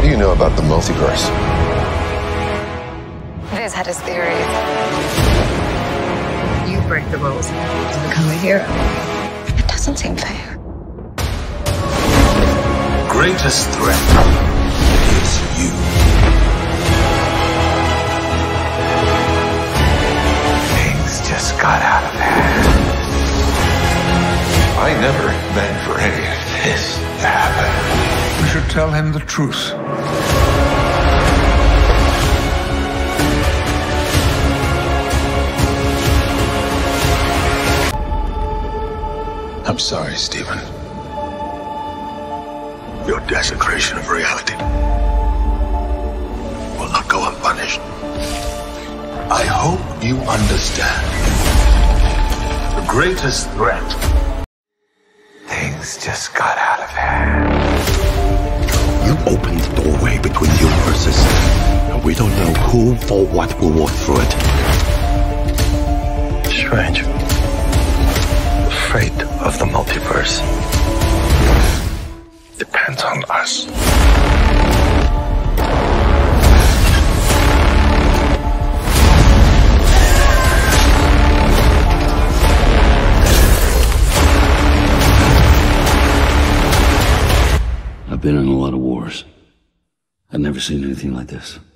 What do you know about the multiverse? Viz had his theory. You break the rules to become a hero. It doesn't seem fair. Greatest threat is you. Things just got out of hand. I never meant for any of this to happen. We should tell him the truth. I'm sorry, Stephen. Your desecration of reality will not go unpunished. I hope you understand. The greatest threat. Things just got out of hand. You opened the doorway between universes, and we don't know who or what will walk through it. Strange. The fate of the multiverse depends on us. I've been in a lot of wars. I've never seen anything like this.